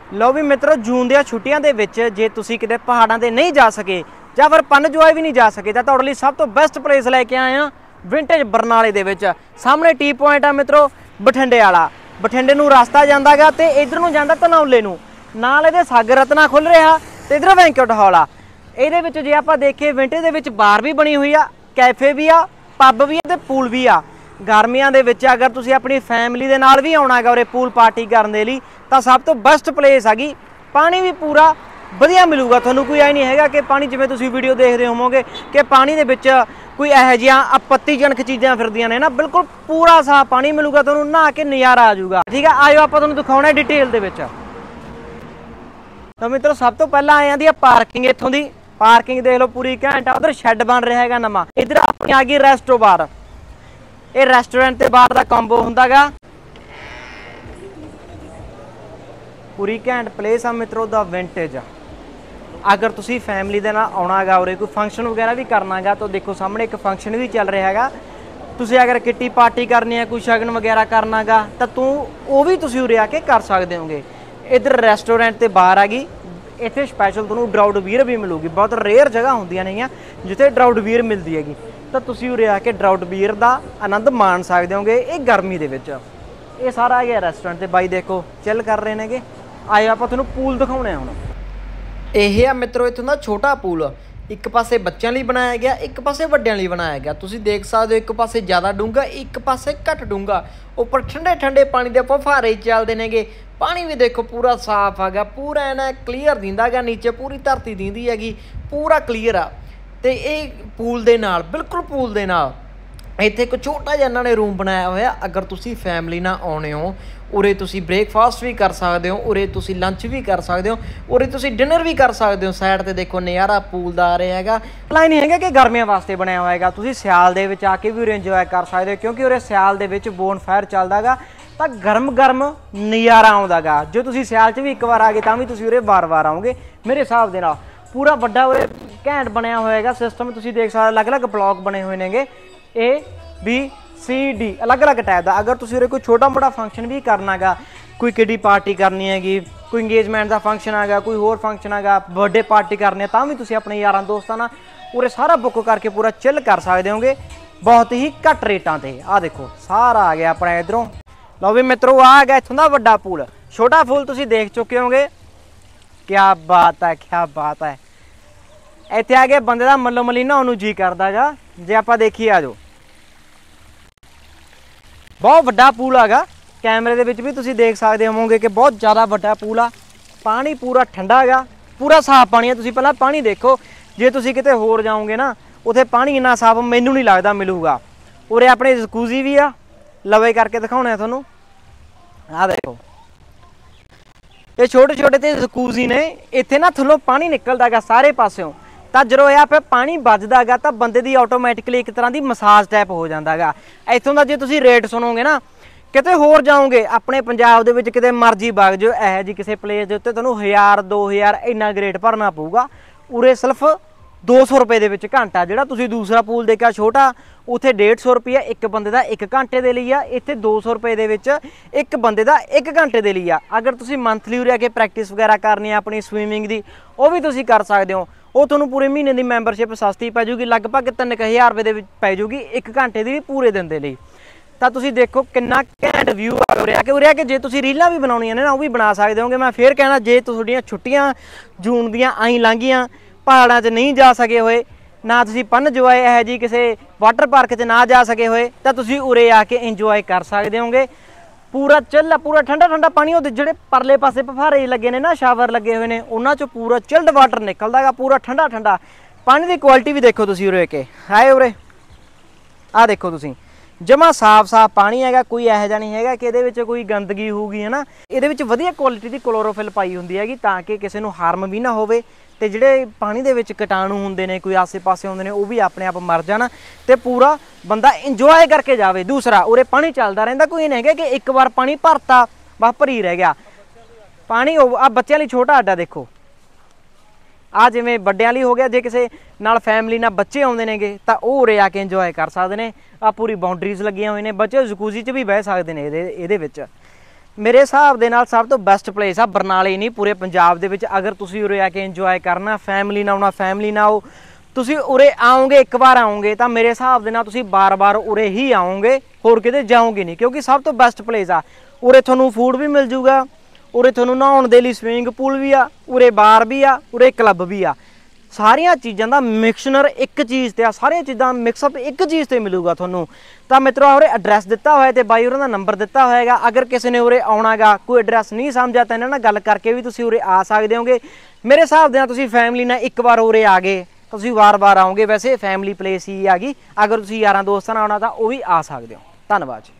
लो भी मित्रों जून दी छुट्टियां दे विच जे तुसी किते पहाड़ां ते नहीं जा सके जां फिर पनजोए भी नहीं जा सके तां तुहाडे लई सब तो बेस्ट प्लेस लैके आए हां विंटेज बरनाले दे विच। सामने टी पॉइंट आ मित्रों बठिंडे वाला। बठिंडे नूं रस्ता जांदा गा ते इधर नूं जांदा धनौले नूं। नाल इहदे सागर रत्ना खुल रिहा ते इधर बैंकुट हॉल आ। इहदे विच जे आपां देखीए विंटेज दे विच बार भी बनी हुई आ, कैफे भी आ, पब भी आ ते पूल भी आ। गर्मियां दे विच अगर तुसीं अपनी फैमिली दे नाल भी आउणा गा उरे पूल पार्टी करन दे लई तां सब तो बेस्ट प्लेस हैगी। पानी भी पूरा वधिया मिलूगा तुहानूं, कोई ऐ नहीं हैगा कि पानी जिवें तुसीं वीडियो देखदे होवोगे कि पानी दे विच कोई इहो जिहियां आपत्तिजनक चीज़ां फिरदियां ने ना, बिल्कुल पूरा साफ पानी मिलूगा तुहानूं, नहा के नज़ारा आ जाऊगा। ठीक है, आयो आपां तुहानूं दिखाउणा डिटेल दे विच। तो मित्रों सब तो पहलां आए आं दी पार्किंग। इत्थों दी पार्किंग देख लो पूरी घैंट आ। उधर शैड बन रहा है नवां। इधर अपनी आ गई रेस्टो बार। ये रेस्टोरेंट ते बार दा कॉम्बो हुंदा गा। पूरी घैंट प्लेस आ मित्रों दा विंटेज। अगर तुसी फैमिली दे नाल आउणा गा उरे कोई फंक्शन वगैरह भी करना गा तो देखो सामने एक फंक्शन भी चल रहा हैगा। तुसी अगर किट्टी पार्टी करनी है, कोई शगन वगैरह करना गा तो वो भी तुसी उरे आके कर सकदे होगे। इधर रेस्टोरेंट ते बार आ गई। इत्थे स्पैशल तुहानूं ड्राउट बीयर भी मिलूगी। बहुत रेयर जगह होंदियां ने जिथे ड्राउट बीयर मिलती हैगी, तो तुसी उरे आके ड्राउट बीयर का आनंद माण सकदे होगे। ये गर्मी दे विच ये सारा आ गया रेस्टोरेंट। ते बाई देखो चिल कर रहे नेगे। आयो आपां तुहानूं पूल दिखाउणे हुण। ਇਹ ਆ ਮਿੱਤਰੋ इत्थों ਦਾ छोटा पूल। एक पासे बच्चों लिए बनाया गया, एक पासे ਵੱਡਿਆਂ ਲਈ बनाया गया। तुसीं देख सकते हो एक पासे ज़्यादा डूंगा, एक पासे घट डूंगा। उपर ठंडे ठंडे पानी के फुहारे चलते नेगे। पानी भी देखो पूरा साफ है, पूरा है क्लीयर दिंदा गा। नीचे पूरी धरती दिंदी हैगी, पूरा क्लीयर आ। तो ये पूल दे नाल बिल्कुल पूल दे नाल इत्थे एक छोटा जिहा इन्हां ने रूम बनाया होया। अगर तुसीं फैमिली नाल आउणे हो उरे तुसीं ब्रेकफास्ट भी कर सकते हो, उरे तुसीं लंच भी कर सकते हो, उरे तुसीं डिनर भी कर सकते हो। साइड ते देखो नज़ारा पूल दा आ रहा हैगा। भला नहीं हैगा कि गर्मियां वास्ते बनया होया हैगा। तुसीं सियाल दे विच आके भी उरे इंजॉय कर सकते हो, क्योंकि उरे सियाल दे विच बोन फायर चलदा गा तां गर्म गर्म नज़ारा आउंदा गा। जे तुसीं सियाल च भी एक बार आ गए तां भी तुसीं उरे बार बार आओगे मेरे हिसाब दे नाल। पूरा वड्डा उरे घैंट बनया होया हैगा सिस्टम। तुसीं देख सकदे अलग अलग ब्लॉक बने हुए नेगे, ए बी सी डी अलग अलग टाइप का। अगर तुसीं उरे कोई छोटा मोटा फंक्शन भी करना गा, कोई किड्डी पार्टी करनी हैगी, कोई इंगेजमेंट का फंक्शन हैगा, कोई होर फंक्शन हैगा, बर्थडे पार्टी करनी है, तां भी तुसीं अपने यारां दोस्तां नाल उरे सारा बुक करके पूरा चिल कर सकदे होगे बहुत ही घट रेटां ते। आ देखो सारा आ गया अपना इधरों। लो भी मित्रों आ गया इत्थों दा वड्डा पूल। छोटा पूल तुसीं देख चुके होगे। क्या बात है, क्या बात है। इत्थे आ गया बंदे दा मल्लो मली नहाउण नूं जी करदा गा। जे आपां देखीए आ जाओ, बहुत वड्डा पूल हैगा। कैमरे दे विच भी तुसीं देख सकदे होवोगे कि बहुत ज़्यादा वड्डा पूल आ। पानी पूरा ठंडा हैगा, पूरा साफ पानी है। तुसीं पहलां पानी देखो, जे तुसीं किते होर जाओगे ना उत्थे पानी इन्ना साफ मैनूं नहीं लगदा मिलूगा। उरे अपने जकूजी भी आ, लवे करके दिखाउणे तुहानूं। आ देखो ये छोटे छोटे ते जकूजी ने। इत्थे ना थल्लों पानी निकलदा गा सारे पासियों। तो जो यह पे पानी बजदा गा तो बंदे दी ऑटोमैटिकली एक तरह की मसाज टाइप हो जाता गा। इत्थों का जो तुसीं रेट सुनोगे ना किते होर जाओगे अपने पंजाब दे विच किते मर्जी वग जाओ इहो जी किसी प्लेस के उत्ते तुहानूं 1000 2000 इन्ना रेट भरना पऊगा। उरे सिर्फ 200 रुपए दे विच घंटा। जिहड़ा तुसीं दूसरा पूल देखा छोटा उत्थे 150 रुपया एक बंदे दा 1 घंटे दे लई आ। इत्थे 200 रुपए दे विच एक बंदे दा 1 घंटे दे लई आ। अगर तुसीं मंथली उरे आके प्रैक्टिस वगैरह करनी है अपनी स्विमिंग दी वो भी तुसीं कर सकदे हो। वो तुहानूं पूरे महीने की मैंबरशिप सस्ती पै जूगी, लगभग 3000 रुपए दे पै जूगी 1 घंटे की पूरे दिन के लिए। तो तुसीं देखो कितना घैंट व्यू आ उरे आके जे तुसीं रीलां भी बनाउणियां ने ना वो भी बना सकदे होगे। मैं फिर कहना जे तुहाडीआं छुट्टियां जून दियां आई लंघियां पहाड़ां 'च नहीं जा सके होए ना तुसीं पनजोए इहो जी किसी वाटर पार्क 'च ना जा सके होए तो तुसीं उरे आके इंजॉय कर सकदे होगे। पूरा चिल, पूरा ठंडा ठंडा पानी। वो ਜਿਹੜੇ परले पासे फुहारे लगे ने ना, शावर लगे हुए हैं, उन्हां चों पूरा चिल्ड वाटर निकलदा गा, पूरा ठंडा ठंडा। पानी की क्वालिटी भी देखो तुसीं उरे के हाए उरे आ देखो तुसीं जमा साफ साफ पानी हैगा। कोई इहो जिहा नहीं हैगा कि इहदे विच कोई गंदगी होगी है ना। इहदे विच वधिया क्वालिटी की क्लोरोफिल पाई हुंदी हैगी ताकि किसी नूं हार्म भी ना होवे ते जिहड़े पानी दे विच कीटाणु हुंदे ने कोई आसे पासे हुंदे ने वो भी अपने आप मर जाण ते पूरा बंदा इंजॉय करके जावे। दूसरा उरे पानी चलदा रहिंदा, कोई नहीं है कि एक बार पानी भरता बस भरी रह गया पानी। आ बच्चों लई छोटा अड्डा देखो, आ जिवें वड्डिआं लई हो गया। जे किसी नाल फैमिली नाल बच्चे आउंदे नेगे तां ओह उरे आके इंजॉय कर सकदे ने। आ पूरी बाउंड्रीज लगियां होई ने, बच्चे जकूजी च भी बह सकदे ने इहदे विच। ਮੇਰੇ ਹਿਸਾਬ ਦੇ ਨਾਲ ਸਭ ਤੋਂ ਬੈਸਟ ਪਲੇਸ ਆ ਬਰਨਾਲੇ ਨਹੀਂ ਪੂਰੇ ਪੰਜਾਬ ਦੇ ਵਿੱਚ। ਅਗਰ ਤੁਸੀਂ ਉਰੇ ਆ ਕੇ ਇੰਜੋਏ ਕਰਨਾ, ਫੈਮਿਲੀ ਨਾਲ ਆਉਣਾ, ਫੈਮਿਲੀ ਨਾਲ ਆਓ। ਤੁਸੀਂ ਉਰੇ ਆਓਗੇ, ਇੱਕ ਵਾਰ ਆਓਗੇ ਤਾਂ ਮੇਰੇ ਹਿਸਾਬ ਦੇ ਨਾਲ ਤੁਸੀਂ ਬਾਰ-ਬਾਰ ਉਰੇ ਹੀ ਆਓਗੇ, ਹੋਰ ਕਿਤੇ ਜਾਓਗੇ ਨਹੀਂ, ਕਿਉਂਕਿ ਸਭ ਤੋਂ ਬੈਸਟ ਪਲੇਸ ਆ। ਉਰੇ ਤੁਹਾਨੂੰ ਫੂਡ ਵੀ ਮਿਲ ਜੂਗਾ, ਉਰੇ ਤੁਹਾਨੂੰ ਨਹਾਉਣ ਦੇ ਲਈ ਸਵਿਮਿੰਗ ਪੂਲ ਵੀ ਆ, ਉਰੇ ਬਾਰ ਵੀ ਆ, ਉਰੇ ਕਲੱਬ ਵੀ ਆ। ਸਾਰੀਆਂ ਚੀਜ਼ਾਂ ਦਾ ਮਿਕਸਚਰ ਇੱਕ ਚੀਜ਼ ਤੇ ਆ, ਸਾਰੀਆਂ ਚੀਜ਼ਾਂ ਮਿਕਸਅਪ ਇੱਕ ਚੀਜ਼ ਤੇ ਮਿਲੂਗਾ ਤੁਹਾਨੂੰ। ਤਾਂ ਮਿੱਤਰੋ ਉਰੇ ਐਡਰੈਸ ਦਿੱਤਾ ਹੋਇਆ ਤੇ ਬਾਈ ਉਹਨਾਂ ਦਾ ਨੰਬਰ ਦਿੱਤਾ ਹੋਏਗਾ। ਅਗਰ ਕਿਸੇ ਨੇ ਉਰੇ ਆਉਣਾਗਾ, ਕੋਈ ਐਡਰੈਸ ਨਹੀਂ ਸਮਝਿਆ ਤਾਂ ਇਹਨਾਂ ਨਾਲ ਗੱਲ ਕਰਕੇ ਵੀ ਤੁਸੀਂ ਉਰੇ ਆ ਸਕਦੇ ਹੋਗੇ। ਮੇਰੇ ਹਿਸਾਬ ਦੇ ਨਾਲ ਤੁਸੀਂ ਫੈਮਿਲੀ ਨਾਲ ਇੱਕ ਵਾਰ ਉਰੇ ਆ ਗਏ, ਤੁਸੀਂ ਵਾਰ-ਵਾਰ ਆਓਗੇ। ਵੈਸੇ ਫੈਮਿਲੀ ਪਲੇਸ ਹੀ ਆ ਗਈ। ਅਗਰ ਤੁਸੀਂ ਯਾਰਾਂ ਦੋਸਤਾਂ ਨਾਲ ਆਉਣਾ ਤਾਂ ਉਹ ਵੀ ਆ ਸਕਦੇ ਹੋ। ਧੰਨਵਾਦ ਜੀ।